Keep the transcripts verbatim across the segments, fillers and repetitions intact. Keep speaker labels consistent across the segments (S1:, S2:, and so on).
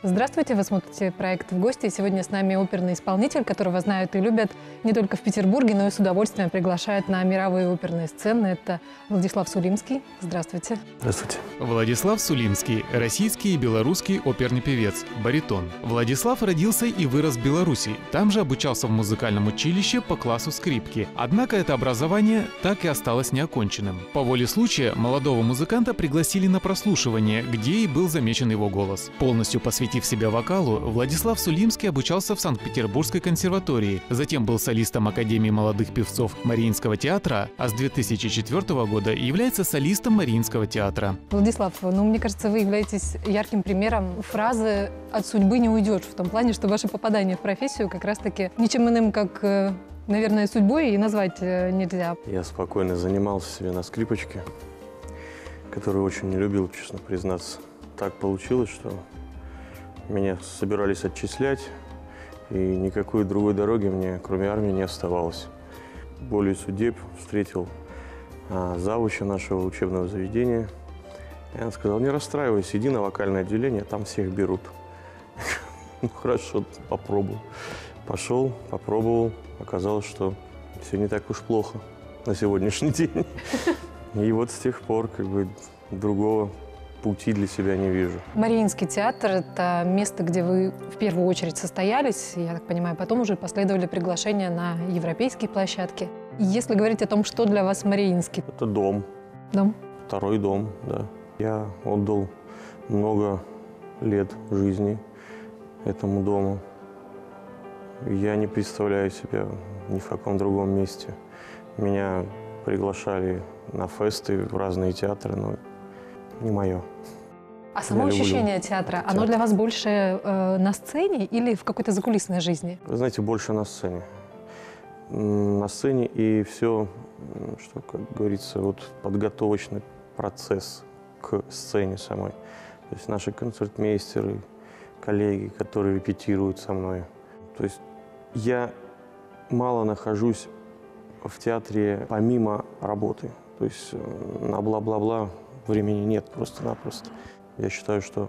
S1: Здравствуйте, вы смотрите проект «В гости». Сегодня с нами оперный исполнитель, которого знают и любят не только в Петербурге, но и с удовольствием приглашают на мировые оперные сцены. Это Владислав Сулимский. Здравствуйте.
S2: Здравствуйте.
S3: Владислав Сулимский – российский и белорусский оперный певец, баритон. Владислав родился и вырос в Беларуси. Там же обучался в музыкальном училище по классу скрипки. Однако это образование так и осталось неоконченным. По воле случая молодого музыканта пригласили на прослушивание, где и был замечен его голос. Полностью посвятив себя вокалу, Владислав Сулимский обучался в Санкт-Петербургской консерватории, затем был солистом Академии молодых певцов Мариинского театра, а с две тысячи четвёртого года является солистом Мариинского театра.
S1: Владислав, ну, мне кажется, вы являетесь ярким примером фразы «от судьбы не уйдешь», в том плане, что ваше попадание в профессию как раз-таки ничем иным, как, наверное, судьбой и назвать нельзя.
S2: Я спокойно занимался себе на скрипочке, которую очень не любил, честно признаться. Так получилось, что меня собирались отчислять, и никакой другой дороги мне, кроме армии, не оставалось. Более судеб встретил а, завуча нашего учебного заведения. И он сказал: не расстраивайся, иди на вокальное отделение, там всех берут. Ну хорошо, попробую. Пошел, попробовал. Оказалось, что все не так уж плохо на сегодняшний день. И вот с тех пор как бы другого пути для себя не вижу.
S1: Мариинский театр – это место, где вы в первую очередь состоялись. Я так понимаю, потом уже последовали приглашения на европейские площадки. Если говорить о том, что для вас Мариинский?
S2: Это дом.
S1: Дом?
S2: Второй дом, да. Я отдал много лет жизни этому дому. Я не представляю себя ни в каком другом месте. Меня приглашали на фесты в разные театры, но не мое.
S1: А само ощущение театра, театр. Оно для вас больше э, на сцене или в какой-то закулисной жизни?
S2: Вы знаете, больше на сцене. На сцене и все, что, как говорится, вот подготовочный процесс к сцене самой. То есть наши концертмейстеры, коллеги, которые репетируют со мной. То есть я мало нахожусь в театре помимо работы. То есть на бла-бла-бла времени нет просто-напросто. Я считаю, что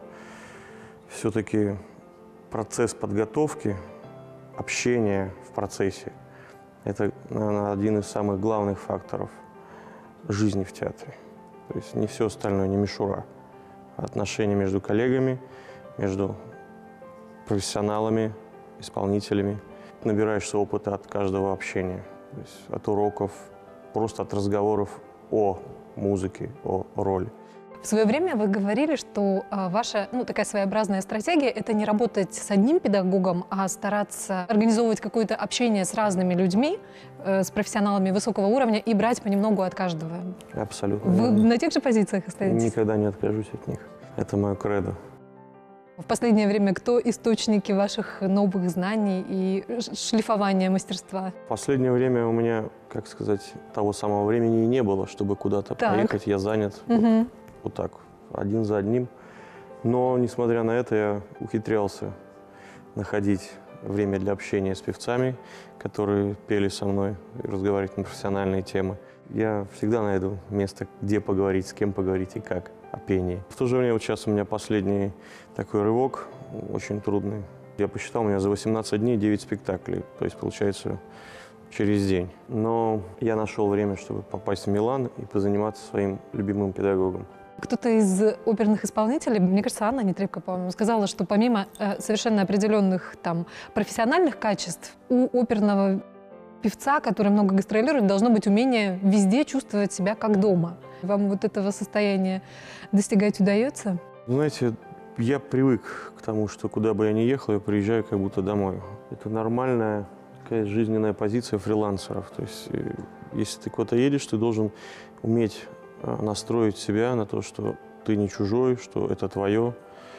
S2: все-таки процесс подготовки, общение в процессе – это, наверное, один из самых главных факторов жизни в театре. То есть не все остальное, не мишура. Отношения между коллегами, между профессионалами, исполнителями. Набираешься опыта от каждого общения, то есть от уроков, просто от разговоров о музыки, о роли.
S1: В свое время вы говорили, что а, ваша ну, такая своеобразная стратегия – это не работать с одним педагогом, а стараться организовывать какое-то общение с разными людьми, э, с профессионалами высокого уровня и брать понемногу от каждого.
S2: Абсолютно.
S1: Вы
S2: верно.
S1: на тех же позициях остаетесь?
S2: Никогда не откажусь от них. Это мое кредо.
S1: В последнее время кто источники ваших новых знаний и шлифования мастерства?
S2: В последнее время у меня, как сказать, того самого времени и не было, чтобы куда-то
S1: так.
S2: поехать. Я занят
S1: угу.
S2: вот, вот так, один за одним. Но, несмотря на это, я ухитрялся находить время для общения с певцами, которые пели со мной и разговаривать на профессиональные темы. Я всегда найду место, где поговорить, с кем поговорить и как о пении. В то же время вот сейчас у меня последний такой рывок, очень трудный. Я посчитал, у меня за восемнадцать дней девять спектаклей, то есть получается через день. Но я нашел время, чтобы попасть в Милан и позаниматься своим любимым педагогом.
S1: Кто-то из оперных исполнителей, мне кажется, Анна Нетребко, по-моему, сказала, что помимо э, совершенно определенных там профессиональных качеств, у оперного певца, который много гастролирует, должно быть умение везде чувствовать себя как дома. Вам вот этого состояния достигать удается?
S2: Знаете, я привык к тому, что куда бы я ни ехал, я приезжаю как будто домой. Это нормальная такая жизненная позиция фрилансеров. То есть, если ты куда-то едешь, ты должен уметь настроить себя на то, что ты не чужой, что это твое.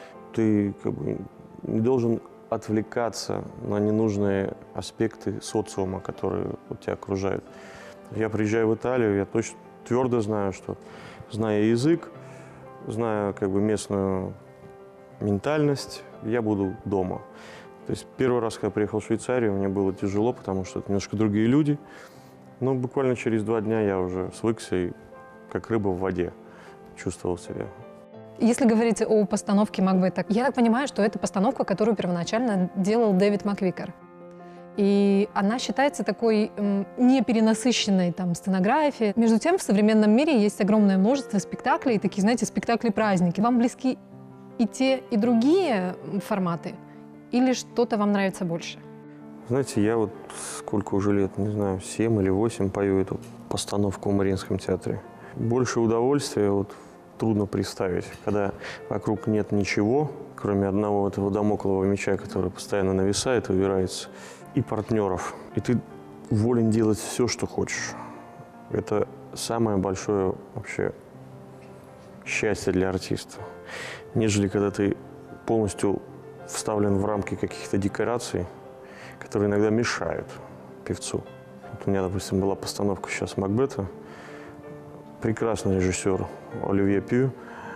S2: Ты как бы не должен отвлекаться на ненужные аспекты социума, которые вот тебя окружают. Я приезжаю в Италию, я точно твердо знаю, что, зная язык, зная как бы местную ментальность, я буду дома. То есть первый раз, когда я приехал в Швейцарию, мне было тяжело, потому что это немножко другие люди. Но буквально через два дня я уже свыкся и как рыба в воде чувствовал себя.
S1: Если говорить о постановке Макбета, я так понимаю, что это постановка, которую первоначально делал Дэвид Маквикер. И она считается такой м, неперенасыщенной там, сценографией. Между тем, в современном мире есть огромное множество спектаклей, такие, знаете, спектакли-праздники. Вам близки и те, и другие форматы? Или что-то вам нравится больше?
S2: Знаете, я вот сколько уже лет, не знаю, семь или восемь пою эту постановку в Мариинском театре. Больше удовольствия вот трудно представить, когда вокруг нет ничего, кроме одного этого дамоклового меча, который постоянно нависает и убирается, и партнеров. И ты волен делать все, что хочешь. Это самое большое вообще счастье для артиста. Нежели когда ты полностью вставлен в рамки каких-то декораций, которые иногда мешают певцу. Вот у меня, допустим, была постановка сейчас Макбета. Прекрасный режиссер Оливье Пью,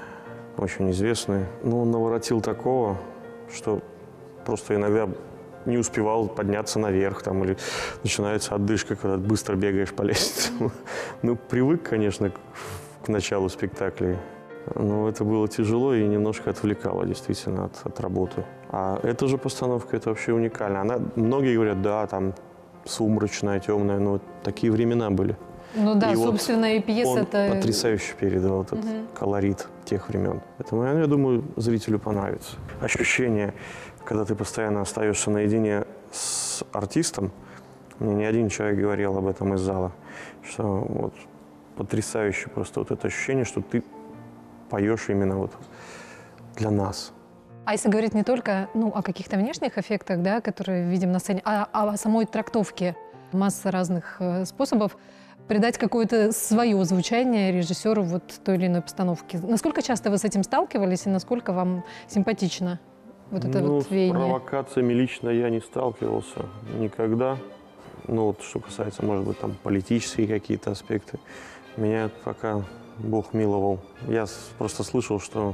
S2: очень известный. Но он наворотил такого, что просто иногда не успевал подняться наверх, там, или начинается отдышка, когда быстро бегаешь по лестнице. Ну, привык, конечно, к, к началу спектаклей. Но это было тяжело и немножко отвлекало, действительно, от, от работы. А эта же постановка, это вообще уникально. Она, многие говорят, да, там сумрачная, темная, но такие времена были.
S1: Ну да,
S2: и
S1: собственно,
S2: вот
S1: и пьеса
S2: он
S1: это...
S2: потрясающе передал этот угу. колорит тех времен. Поэтому, я думаю, зрителю понравится. Ощущение, когда ты постоянно остаешься наедине с артистом, мне не один человек говорил об этом из зала, что вот потрясающе просто вот это ощущение, что ты поешь именно вот для нас.
S1: А если говорить не только ну, о каких-то внешних эффектах, да, которые видим на сцене, а, а о самой трактовке, масса разных э, способов придать какое-то свое звучание режиссеру вот той или иной постановки. Насколько часто вы с этим сталкивались и насколько вам симпатично вот это
S2: ну,
S1: вот веяние?
S2: С провокациями лично я не сталкивался никогда. Ну вот что касается, может быть, там политические какие-то аспекты, меня пока Бог миловал. Я просто слышал, что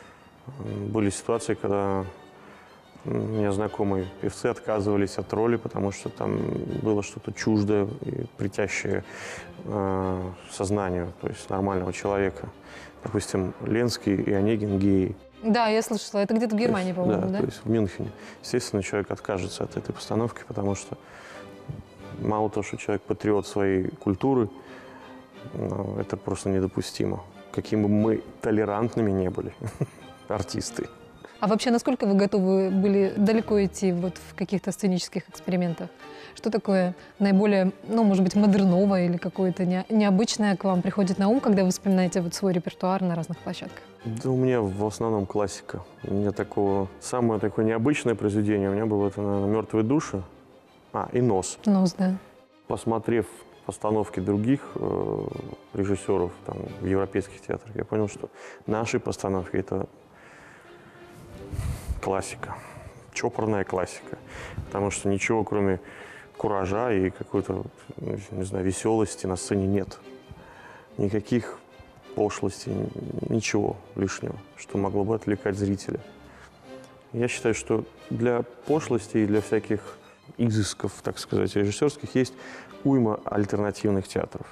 S2: были ситуации, когда у меня знакомые певцы отказывались от роли, потому что там было что-то чуждое и притящее э, сознанию, то есть нормального человека. Допустим, Ленский и Онегин геи.
S1: Да, я слышала. Это где-то в Германии, по-моему, да?
S2: Да, то есть в Мюнхене. Естественно, человек откажется от этой постановки, потому что мало того, что человек патриот своей культуры, это просто недопустимо. Какими бы мы толерантными не были, артисты.
S1: А вообще, насколько вы готовы были далеко идти вот в каких-то сценических экспериментах? Что такое наиболее, ну, может быть, модерновое или какое-то не, необычное к вам приходит на ум, когда вы вспоминаете вот свой репертуар на разных площадках?
S2: Да у меня в основном классика. У меня такого... Самое такое необычное произведение у меня было, это, наверное, «Мертвые души». А, и «Нос».
S1: «Нос», да.
S2: Посмотрев постановки других э, режиссеров там, в европейских театрах, я понял, что наши постановки – это классика, чопорная классика. Потому что ничего, кроме куража и какой-то, не знаю, веселости на сцене нет. Никаких пошлостей, ничего лишнего, что могло бы отвлекать зрителя. Я считаю, что для пошлости и для всяких изысков, так сказать, режиссерских есть уйма альтернативных театров.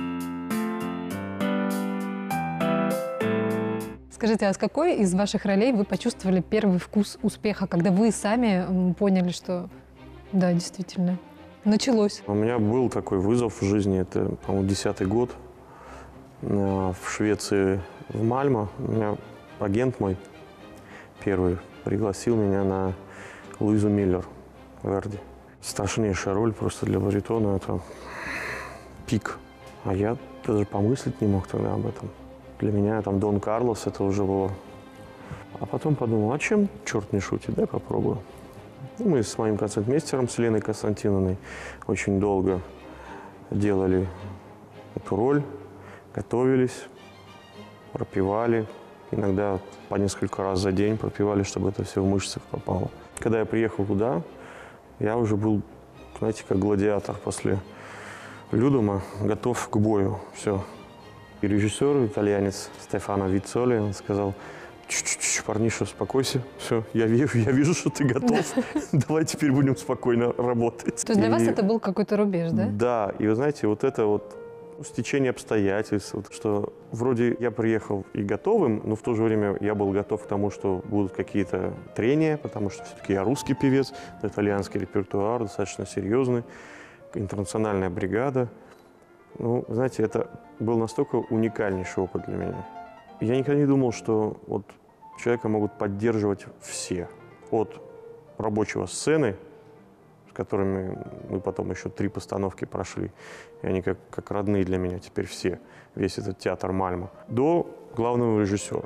S1: Скажите, а с какой из ваших ролей вы почувствовали первый вкус успеха, когда вы сами поняли, что да, действительно, началось?
S2: У меня был такой вызов в жизни, это, по-моему, десятый год. В Швеции, в Мальмо, у меня агент мой первый пригласил меня на Луизу Миллер в Верди. Страшнейшая роль просто для баритона, это пик. А я даже помыслить не мог тогда об этом. Для меня там Дон Карлос это уже было. А потом подумал, а чем черт не шутит, дай попробую. И мы с моим концертмейстером, с Леной Константиновной, очень долго делали эту роль, готовились, пропевали. Иногда по несколько раз за день пропевали, чтобы это все в мышцы попало. Когда я приехал туда, я уже был, знаете, как гладиатор после Людума, готов к бою, все. И режиссер, итальянец Стефано Вицоли, он сказал: Ч-ч-ч, парниша, успокойся, все, я вижу, я вижу, что ты готов, давай теперь будем спокойно работать.
S1: То есть для вас это был какой-то рубеж, да?
S2: Да, и вы знаете, вот это вот Стечение обстоятельств, вот, что вроде я приехал и готовым, но в то же время я был готов к тому, что будут какие-то трения, потому что все-таки я русский певец, итальянский репертуар достаточно серьезный, интернациональная бригада. Ну, знаете, это был настолько уникальнейший опыт для меня. Я никогда не думал, что вот человека могут поддерживать все. От рабочего сцены, с которыми мы потом еще три постановки прошли, и они как, как родные для меня теперь все, весь этот театр Мальма, до главного режиссера.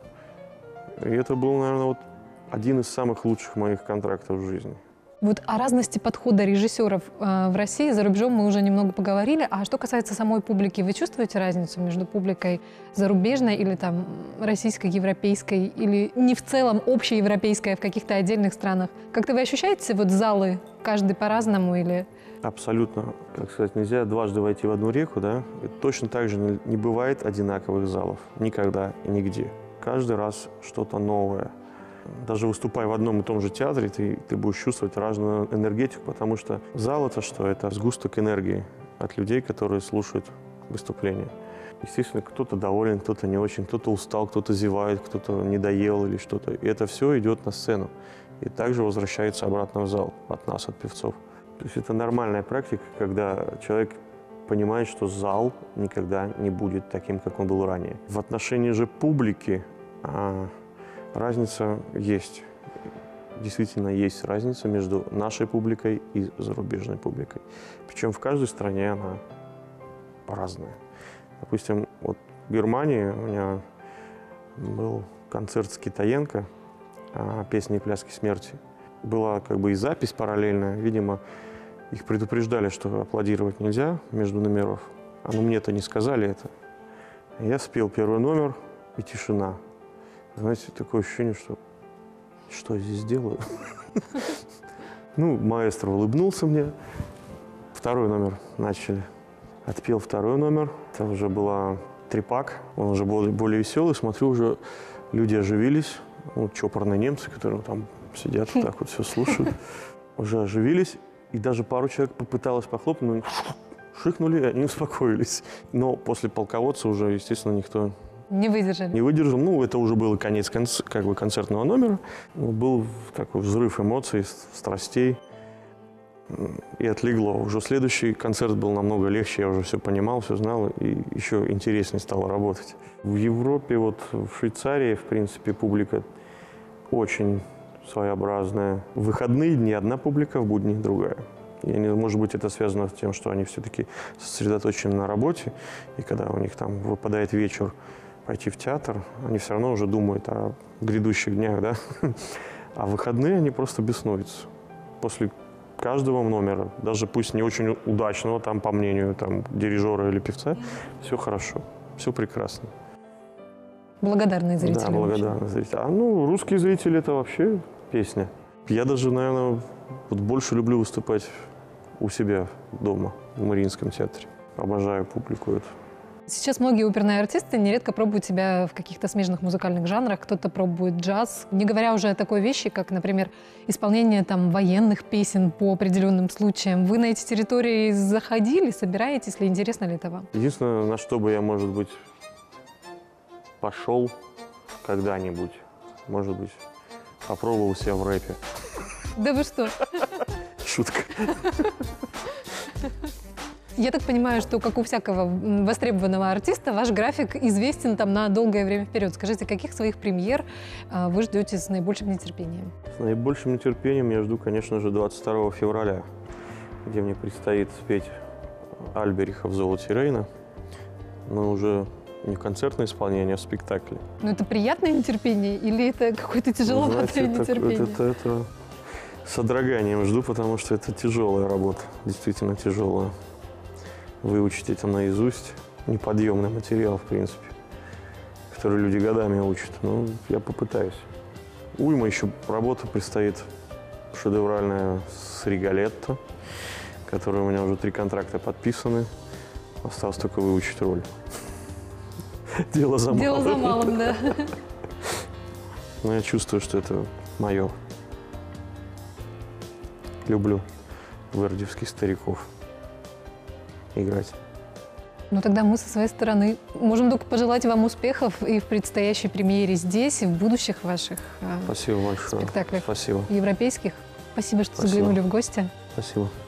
S2: И это был, наверное, вот один из самых лучших моих контрактов в жизни.
S1: Вот о разности подхода режиссеров э, в России, за рубежом мы уже немного поговорили. А что касается самой публики, вы чувствуете разницу между публикой зарубежной или там российской, европейской, или не в целом общеевропейской, а в каких-то отдельных странах? Как-то вы ощущаете вот залы, каждый по-разному или…
S2: Абсолютно, как сказать, нельзя дважды войти в одну реку, да? И точно так же не, не бывает одинаковых залов. Никогда и нигде. Каждый раз что-то новое. Даже выступая в одном и том же театре, ты, ты будешь чувствовать разную энергетику, потому что зал — это что? Это сгусток энергии от людей, которые слушают выступления. Естественно, кто-то доволен, кто-то не очень, кто-то устал, кто-то зевает, кто-то не доел или что-то. И это все идет на сцену. И также возвращается обратно в зал от нас, от певцов. То есть это нормальная практика, когда человек понимает, что зал никогда не будет таким, как он был ранее. В отношении же публики а, разница есть. Действительно есть разница между нашей публикой и зарубежной публикой. Причем в каждой стране она разная. Допустим, вот в Германии у меня был концерт с Китаенко, песни и пляски смерти. Была как бы и запись параллельная. Видимо, их предупреждали, что аплодировать нельзя между номеров. А ну мне-то не сказали это. Я спел первый номер, и тишина. Знаете, такое ощущение, что что я здесь делаю? Ну, маэстро улыбнулся мне. Второй номер начали. Отпел второй номер. Это уже была трепак. Он уже был более веселый. Смотрю, уже люди оживились. Вот чопорные немцы, которые там сидят, так вот все слушают. Уже оживились. И даже пару человек попыталось похлопнуть, но шикнули, и они успокоились. Но после полководца уже, естественно, никто
S1: не выдержали.
S2: Не выдержал. Ну, это уже был конец конц, как бы концертного номера. Был такой взрыв эмоций, страстей. И отлегло. Уже следующий концерт был намного легче. Я уже все понимал, все знал. И еще интереснее стало работать. В Европе, вот в Швейцарии, в принципе, публика очень своеобразная. В выходные дни одна публика, в будни другая. И, может быть, это связано с тем, что они все-таки сосредоточены на работе. И когда у них там выпадает вечер пойти в театр, они все равно уже думают о грядущих днях, да? А в выходные они просто беснуются. После каждого номера, даже пусть не очень удачного, там, по мнению там, дирижера или певца, все хорошо, все прекрасно.
S1: Благодарные зрители.
S2: Да, благодарные зрители. А ну, русские зрители — это вообще песня. Я даже, наверное, вот больше люблю выступать у себя дома, в Мариинском театре. Обожаю публику эту.
S1: Сейчас многие оперные артисты нередко пробуют себя в каких-то смежных музыкальных жанрах. Кто-то пробует джаз, не говоря уже о такой вещи, как, например, исполнение там военных песен по определенным случаям. Вы на эти территории заходили, собираетесь ли? Интересно ли это вам?
S2: Единственное, на что бы я, может быть, пошел когда-нибудь, может быть, попробовал себя в рэпе.
S1: Да вы что?
S2: Шутка.
S1: Я так понимаю, что, как у всякого востребованного артиста, ваш график известен там на долгое время вперед. Скажите, каких своих премьер вы ждете с наибольшим нетерпением?
S2: С наибольшим нетерпением я жду, конечно же, двадцать второго февраля, где мне предстоит спеть Альбериха в «Золоте Рейна». Но уже не в концертное исполнение, а в спектакле.
S1: Ну это приятное нетерпение или это какое-то тяжеловатое
S2: Знаете,
S1: нетерпение?
S2: Это, это, это с содроганием жду, потому что это тяжелая работа, действительно тяжелая. Выучить это наизусть — неподъемный материал, в принципе, который люди годами учат. Ну, я попытаюсь. Уйма еще работа предстоит шедевральная с Риголетто, которая у меня уже три контракта подписаны. Осталось только выучить роль. Дело за малым.
S1: Дело за малым, да.
S2: Но я чувствую, что это мое. Люблю вердиевских стариков играть.
S1: Ну тогда мы со своей стороны можем только пожелать вам успехов и в предстоящей премьере здесь, и в будущих ваших э,
S2: Спасибо большое.
S1: спектаклях
S2: Спасибо.
S1: европейских. Спасибо, что
S2: Спасибо.
S1: заглянули в гости.
S2: Спасибо.